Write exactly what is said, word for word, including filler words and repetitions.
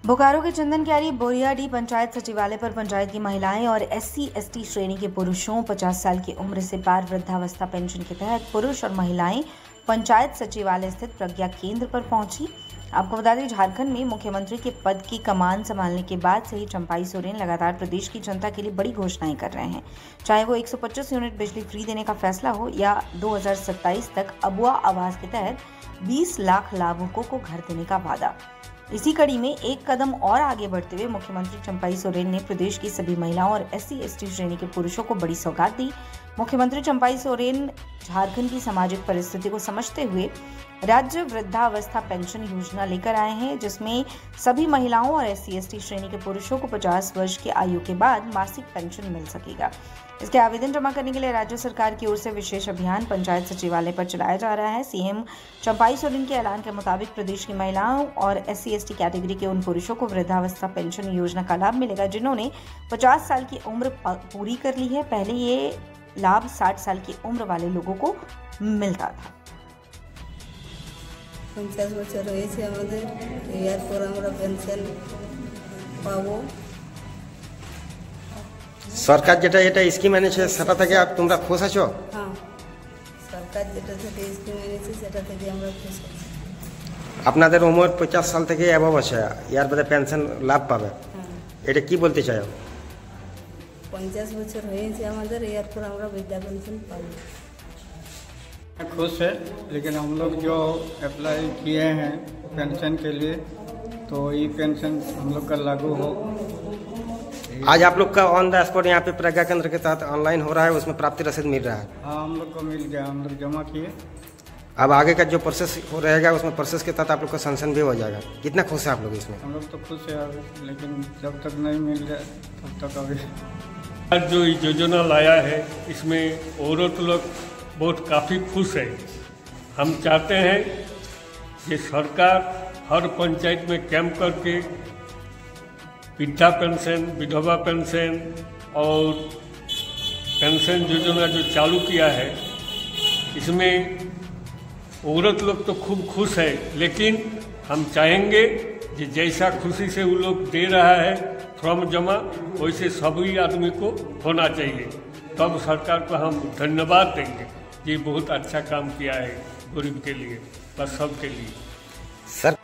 बोकारो के चंदनक्यारी बोरियाडी पंचायत सचिवालय पर पंचायत की महिलाएं और एससी एसटी श्रेणी के पुरुषों पचास साल की उम्र से पार वृद्धावस्था पेंशन के तहत पुरुष और महिलाएं पंचायत सचिवालय स्थित प्रज्ञा केंद्र पर पहुंची। आपको बता दें, झारखंड में मुख्यमंत्री के पद की कमान संभालने के बाद से ही चंपाई सोरेन लगातार प्रदेश की जनता के लिए बड़ी घोषणाएं कर रहे हैं, चाहे वो एक सौ पच्चीस यूनिट बिजली फ्री देने का फैसला हो या दो हज़ार सत्ताईस तक अबुआ आवास के तहत बीस लाख लाभुकों को घर देने का वादा। इसी कड़ी में एक कदम और आगे बढ़ते हुए मुख्यमंत्री चंपाई सोरेन ने प्रदेश की सभी महिलाओं और एससी एसटी श्रेणी के पुरुषों को बड़ी सौगात दी। मुख्यमंत्री चंपाई सोरेन झारखंड की सामाजिक परिस्थिति को समझते हुए राज्य वृद्धावस्था पेंशन योजना लेकर आए हैं, जिसमें सभी महिलाओं और एससी एसटी श्रेणी के पुरुषों को पचास वर्ष की आयु के बाद मासिक पेंशन मिल सकेगा। इसके आवेदन जमा करने के लिए राज्य सरकार की ओर से विशेष अभियान पंचायत सचिवालय पर चलाया जा रहा है। सीएम चंपाई सोरेन के ऐलान के मुताबिक प्रदेश की महिलाओं और एससी एसटी कैटेगरी के उन पुरुषों को वृद्धावस्था पेंशन योजना का लाभ मिलेगा जिन्होंने पचास साल की उम्र पूरी कर ली है। पहले ये लाभ साठ साल की उम्र वाले लोगों को मिलता था। पचास বছর হয়েছে আমাদের, এরপর আমরা পেনশন পাবো। সরকার যেটা এটা স্কিম এনেছে সেটা থেকে তোমরা খুশ আছো? হ্যাঁ, সরকার যেটা থেকে স্কিম এনেছে সেটা থেকে আমরা খুশ আছি। আপনাদের উমর পঞ্চাশ সাল থেকে অ্যাবভ আছে, এর বাদে পেনশন লাভ পাবে, এটা কি বলতে চাও? পঞ্চাশ বছর হয়েছে আমাদের, এরপর আমরা বৃদ্ধা পেনশন পাবো। खुश है, लेकिन हम लोग जो अप्लाई किए हैं पेंशन के लिए तो ये पेंशन हम लोग का लागू हो। आज आप लोग का ऑन द स्पॉट यहाँ पे प्रज्ञा केंद्र के तहत ऑनलाइन हो रहा है, उसमें प्राप्ति रसीद मिल रहा है? हाँ, हम लोग को मिल गया, हम लोग जमा किए। अब आगे का जो प्रोसेस हो रहेगा उसमें प्रोसेस के तहत आप लोग का सेंक्शन भी हो जाएगा। कितना खुश है आप लोग इसमें? हम लोग तो खुश है अभी, लेकिन जब तक नहीं मिल जाए तब तक अभी। जो योजना लाया है इसमें औरत लोग बहुत काफ़ी खुश है। हम चाहते हैं कि सरकार हर पंचायत में कैंप करके वृद्धा पेंशन, विधवा पेंशन और पेंशन योजना जो चालू किया है, इसमें औरत लोग तो खूब खुश है, लेकिन हम चाहेंगे कि जैसा खुशी से वो लोग दे रहा है फॉर्म जमा, वैसे सभी आदमी को होना चाहिए। तब सरकार को हम धन्यवाद देंगे, ये बहुत अच्छा काम किया है गरीब के लिए, बस सबके लिए। सर